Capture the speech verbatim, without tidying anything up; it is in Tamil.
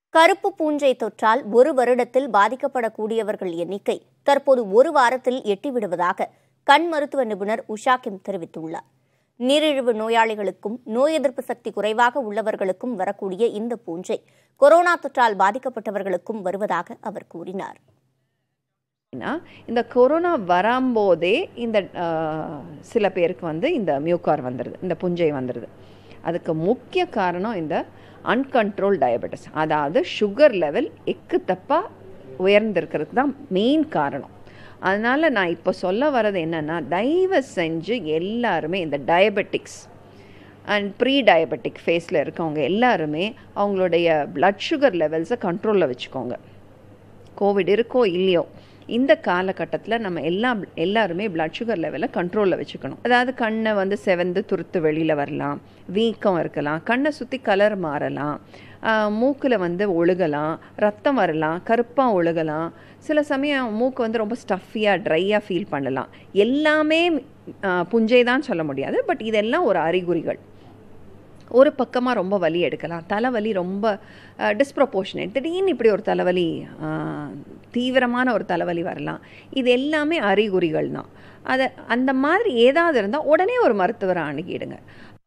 கருப்பு பூஞ்சை தொற்றால் ஒரு வருடத்தில் பாதிக்கப்படக்கூடியவர்கள் எண்ணிக்கை தற்போது ஒரு வாரத்தில் எட்டிவிடுவதாக கண் மருத்துவ நிபுணர் உஷா கிம் தெரிவித்துள்ளார். நீரிழிவு நோயாளிகளுக்கும் நோய் எதிர்ப்பு சக்தி குறைவாக உள்ளவர்களுக்கும் வரக்கூடிய இந்த பூஞ்சை கொரோனா தொற்றால் பாதிக்கப்பட்டவர்களுக்கும் வருவதாக அவர் கூறினார். இந்த கொரோனா வரும்போதே இந்த சில பேருக்கு வந்து இந்த மியூகார் வந்துடுது, இந்த புஞ்சை வந்துடுது. அதுக்கு முக்கிய காரணம் இந்த அன்கண்ட்ரோல் டயபெட்டிஸ், அதாவது சுகர் லெவல் எக்கு தப்பாக உயர்ந்திருக்கிறது தான் மெயின் காரணம். அதனால் நான் இப்போ சொல்ல வர்றது என்னென்னா, தயவு செஞ்சு எல்லாருமே இந்த டயபெட்டிக்ஸ் அண்ட் ப்ரீ டயபெட்டிக் ஃபேஸில் இருக்கவங்க எல்லாருமே அவங்களுடைய பிளட் சுகர் லெவல்ஸை கண்ட்ரோலில் வச்சுக்கோங்க. கோவிட் இருக்கோ இல்லையோ, இந்த காலகட்டத்தில் நம்ம எல்லா எல்லாருமே பிளட் சுகர் லெவலை கண்ட்ரோலில் வச்சுக்கணும். அதாவது கண்ணை வந்து செவந்து துருத்து வெளியில் வரலாம், வீக்கம் இருக்கலாம், கண்ணை சுற்றி கலர் மாறலாம், மூக்கில் வந்து ஒழுகலாம், ரத்தம் வரலாம், கருப்பாக ஒழுகலாம், சில சமயம் மூக்கு வந்து ரொம்ப ஸ்டஃபியாக ட்ரையாக ஃபீல் பண்ணலாம். எல்லாமே புஞ்சை தான் சொல்ல முடியாது, பட் இதெல்லாம் ஒரு அறிகுறிகள். ஒரு பக்கமாக ரொம்ப வலி எடுக்கலாம், தலைவலி ரொம்ப டிஸ்ப்ரப்போர்ஷனேட், திடீர்னு இப்படி ஒரு தலைவலி, தீவிரமான ஒரு தலைவலி வரலாம். இது எல்லாமே அறிகுறிகள் தான். அதை அந்த மாதிரி ஏதாவது இருந்தால் உடனே ஒரு மருத்துவரை அணுகிடுங்க.